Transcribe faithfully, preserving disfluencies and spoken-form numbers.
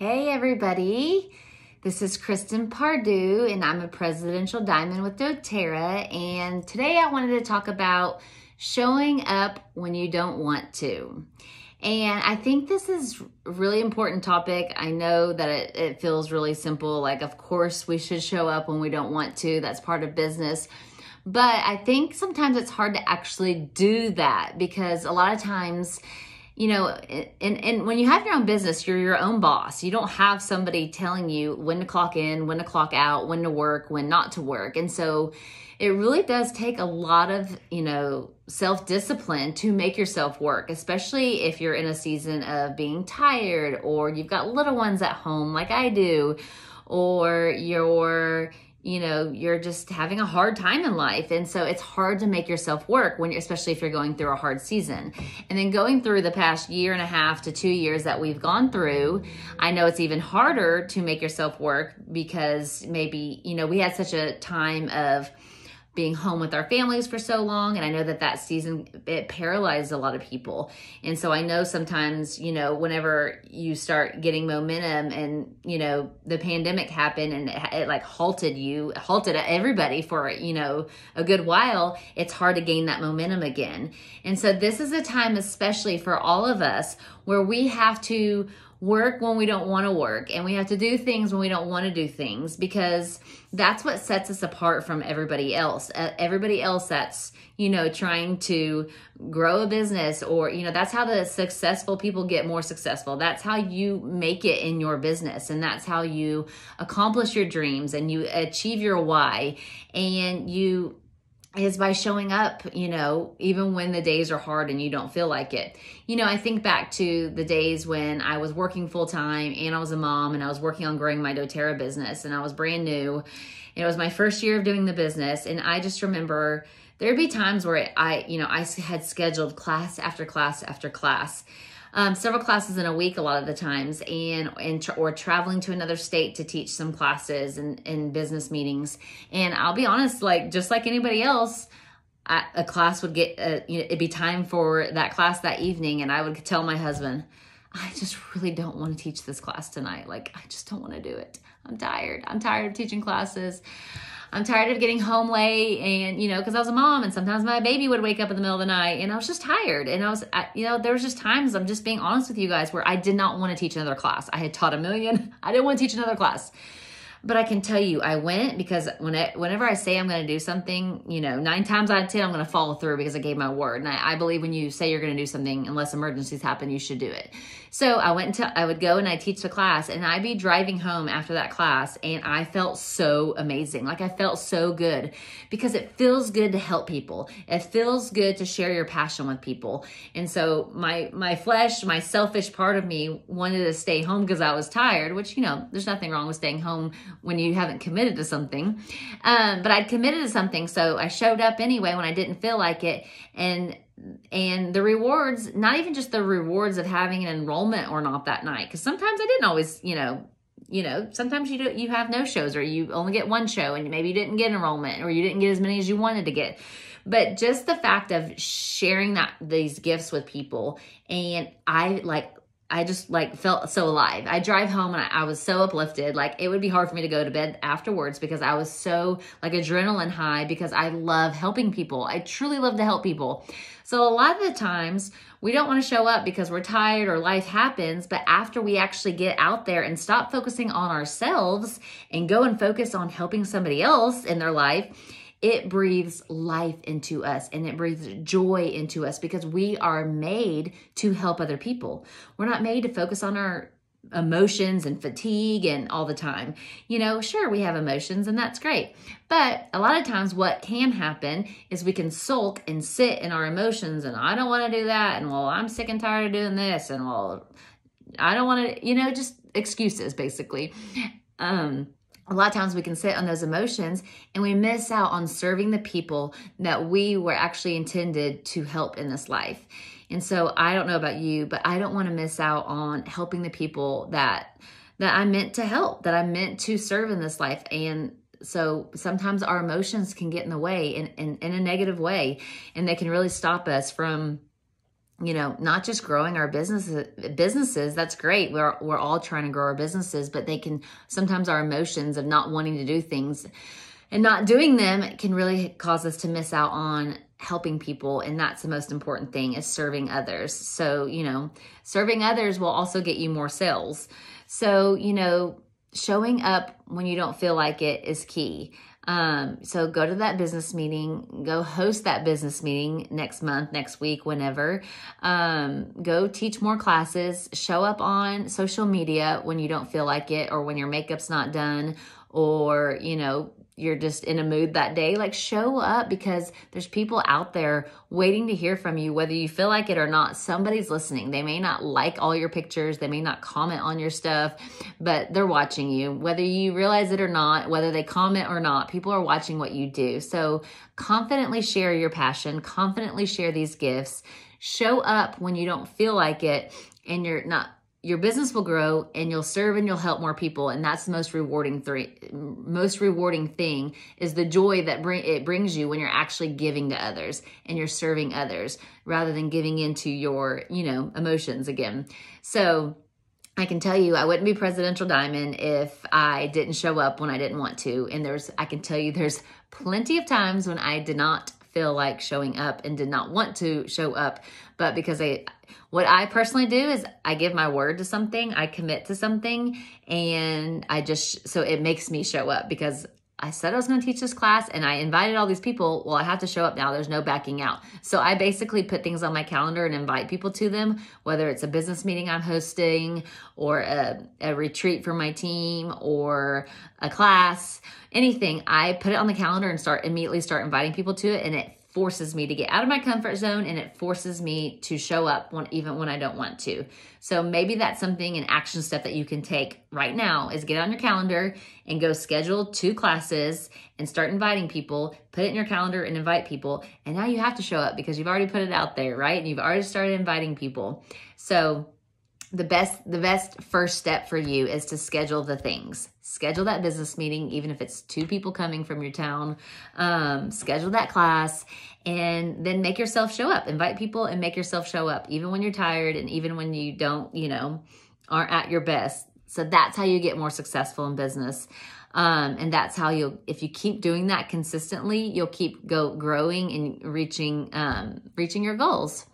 Hey everybody, this is Kristen Pardue and I'm a Presidential Diamond with doTERRA, and today I wanted to talk about showing up when you don't want to. And I think this is a really important topic. I know that it, it feels really simple, like of course we should show up when we don't want to, that's part of business. But I think sometimes it's hard to actually do that because a lot of times, you know, and, and when you have your own business, you're your own boss. You don't have somebody telling you when to clock in, when to clock out, when to work, when not to work. And so it really does take a lot of, you know, self-discipline to make yourself work, especially if you're in a season of being tired or you've got little ones at home like I do, or you're you know, you're just having a hard time in life. And so it's hard to make yourself work when you're, especially if you're going through a hard season. And then going through the past year and a half to two years that we've gone through, I know it's even harder to make yourself work because maybe, you know, we had such a time of being home with our families for so long. And I know that that season, it paralyzed a lot of people. And so I know sometimes, you know, whenever you start getting momentum and, you know, the pandemic happened and it, it like halted you, halted everybody for, you know, a good while, it's hard to gain that momentum again. And so this is a time, especially for all of us, where we have to work when we don't want to work, and we have to do things when we don't want to do things, because that's what sets us apart from everybody else. Uh, everybody else that's, you know, trying to grow a business, or, you know, that's how the successful people get more successful. That's how you make it in your business, and that's how you accomplish your dreams and you achieve your why, and you is by showing up, you know, even when the days are hard and you don't feel like it. You know, I think back to the days when I was working full time and I was a mom and I was working on growing my doTERRA business, and I was brand new. It was my first year of doing the business. And I just remember there'd be times where I, you know, I had scheduled class after class after class. Um, several classes in a week a lot of the times, and, and tra- or traveling to another state to teach some classes and, and business meetings. And I'll be honest, like just like anybody else, I, a class would get, uh, you know, it'd be time for that class that evening, and I would tell my husband, I just really don't want to teach this class tonight. Like, I just don't want to do it. I'm tired. I'm tired of teaching classes. I'm tired of getting home late, and, you know, because I was a mom and sometimes my baby would wake up in the middle of the night and I was just tired. And I was, I, you know, there was just times, I'm just being honest with you guys, where I did not want to teach another class. I had taught a million. I didn't want to teach another class. But I can tell you, I went because when I, whenever I say I'm going to do something, you know, nine times out of ten, I'm going to follow through because I gave my word. And I, I believe when you say you're going to do something, unless emergencies happen, you should do it. So I went into, I would go and I teach the class, and I'd be driving home after that class, and I felt so amazing. Like I felt so good because it feels good to help people. It feels good to share your passion with people. And so my, my flesh, my selfish part of me wanted to stay home because I was tired, which, you know, there's nothing wrong with staying home when you haven't committed to something. Um, but I'd committed to something. So I showed up anyway when I didn't feel like it. And And the rewards, not even just the rewards of having an enrollment or not that night, because sometimes I didn't always, you know, you know, sometimes you do, you have no shows, or you only get one show and maybe you didn't get enrollment, or you didn't get as many as you wanted to get. But just the fact of sharing that these gifts with people, and I like, I just like felt so alive. I drive home and I, I was so uplifted. Like it would be hard for me to go to bed afterwards because I was so like adrenaline high, because I love helping people. I truly love to help people. So a lot of the times we don't want to show up because we're tired or life happens, but after we actually get out there and stop focusing on ourselves and go and focus on helping somebody else in their life, it breathes life into us, and it breathes joy into us, because we are made to help other people. We're not made to focus on our emotions and fatigue and all the time. You know, sure, we have emotions and that's great. But a lot of times what can happen is we can sulk and sit in our emotions, and I don't want to do that. And well, I'm sick and tired of doing this. And well, I don't want to, you know, just excuses basically. Um, A lot of times we can sit on those emotions and we miss out on serving the people that we were actually intended to help in this life. And so I don't know about you, but I don't want to miss out on helping the people that that I'm meant to help, that I'm meant to serve in this life. And so sometimes our emotions can get in the way in, in, in a negative way, and they can really stop us from you know, not just growing our businesses, businesses, that's great. We're, we're all trying to grow our businesses, but they can, sometimes our emotions of not wanting to do things and not doing them can really cause us to miss out on helping people. And that's the most important thing, is serving others. So, you know, serving others will also get you more sales. So, you know, showing up when you don't feel like it is key. Um, so go to that business meeting, go host that business meeting next month, next week, whenever. Um, go teach more classes, show up on social media when you don't feel like it, or when your makeup's not done, or, you know, you're just in a mood that day. Like, show up, because there's people out there waiting to hear from you, whether you feel like it or not. Somebody's listening. They may not like all your pictures. They may not comment on your stuff, but they're watching you, whether you realize it or not, whether they comment or not. People are watching what you do. So confidently share your passion, confidently share these gifts, show up when you don't feel like it, and you're not, your business will grow, and you'll serve and you'll help more people. And that's the most rewarding three, most rewarding thing, is the joy that bring, it brings you when you're actually giving to others and you're serving others, rather than giving into your, you know, emotions again. So I can tell you, I wouldn't be Presidential Diamond if I didn't show up when I didn't want to. And there's, I can tell you, there's plenty of times when I did not feel like showing up and did not want to show up. But because I, what I personally do is I give my word to something, I commit to something, and I just, so it makes me show up, because I said I was going to teach this class and I invited all these people. Well, I have to show up now. There's no backing out. So I basically put things on my calendar and invite people to them, whether it's a business meeting I'm hosting, or a, a retreat for my team, or a class, anything. I put it on the calendar and start immediately start inviting people to it. And it forces me to get out of my comfort zone, and it forces me to show up when, even when I don't want to. So maybe that's something, an action step that you can take right now, is get on your calendar and go schedule two classes and start inviting people, put it in your calendar and invite people. And now you have to show up, because you've already put it out there, right? And you've already started inviting people. So the best, the best first step for you is to schedule the things. Schedule that business meeting, even if it's two people coming from your town. Um, schedule that class, and then make yourself show up. Invite people and make yourself show up, even when you're tired and even when you don't, you know, aren't at your best. So that's how you get more successful in business. Um, and that's how you'll, if you keep doing that consistently, you'll keep go growing and reaching, um, reaching your goals.